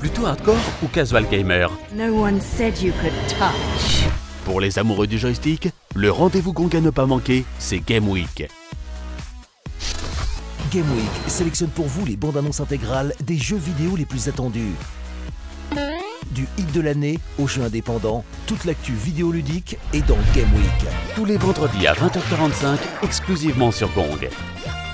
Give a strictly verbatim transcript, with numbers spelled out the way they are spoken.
Plutôt hardcore ou casual gamer? No one said you could touch. Pour les amoureux du joystick, le rendez-vous Gong à ne pas manquer, c'est Game Week. Game Week sélectionne pour vous les bandes annonces intégrales des jeux vidéo les plus attendus. Du hit de l'année aux jeux indépendants, toute l'actu vidéoludique est dans Game Week. Tous les vendredis à vingt heures quarante-cinq, exclusivement sur Gong.